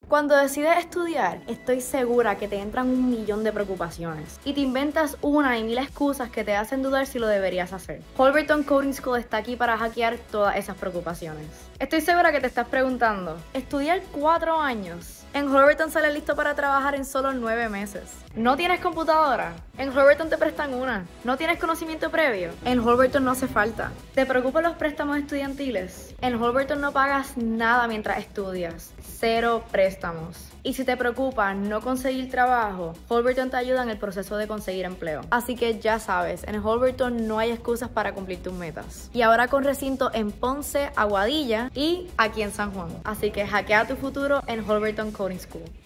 Cuando decides estudiar, estoy segura que te entran 1.000.000 de preocupaciones y te inventas una y 1.000 excusas que te hacen dudar si lo deberías hacer. Holberton Coding School está aquí para hackear todas esas preocupaciones. Estoy segura que te estás preguntando, ¿estudiar 4 años? En Holberton sales listo para trabajar en solo 9 meses. ¿No tienes computadora? En Holberton te prestan una. ¿No tienes conocimiento previo? En Holberton no hace falta. ¿Te preocupan los préstamos estudiantiles? En Holberton no pagas nada mientras estudias. 0 préstamos. Y si te preocupa no conseguir trabajo, Holberton te ayuda en el proceso de conseguir empleo. Así que ya sabes, en Holberton no hay excusas para cumplir tus metas. Y ahora con recinto en Ponce, Aguadilla y aquí en San Juan. Así que hackea tu futuro en Holberton Coding School.